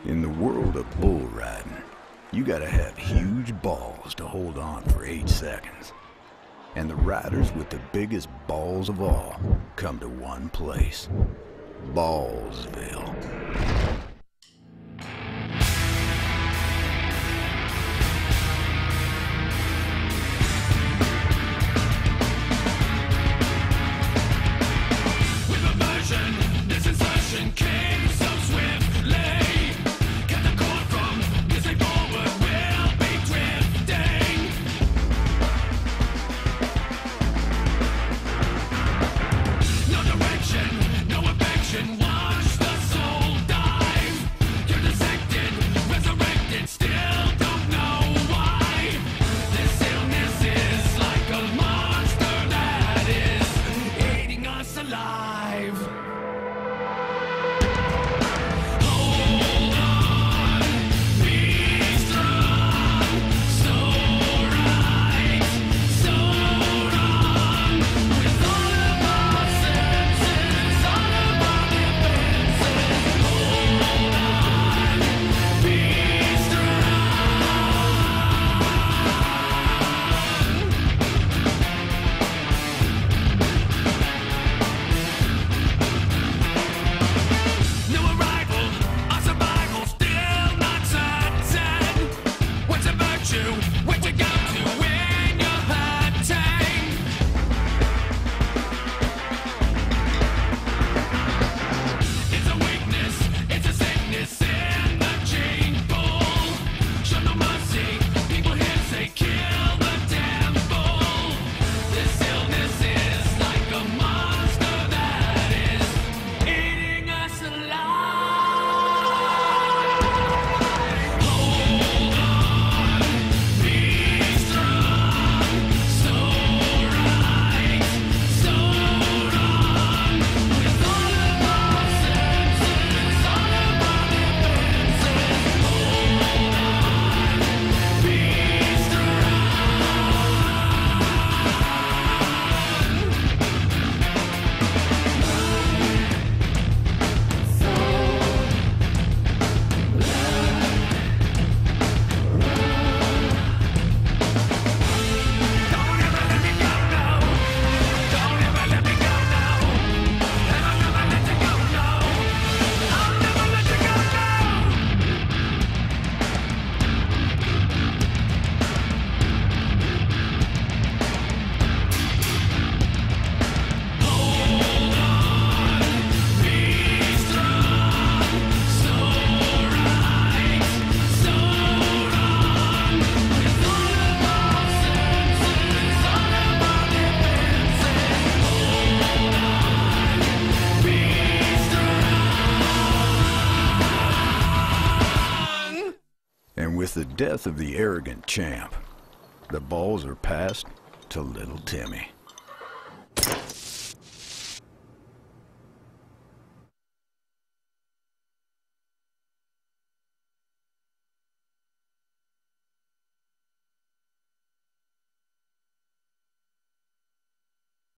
In the world of bull riding, you gotta have huge balls to hold on for 8 seconds. And the riders with the biggest balls of all come to one place: Ballsville. And with the death of the arrogant champ, the balls are passed to Little Timmy.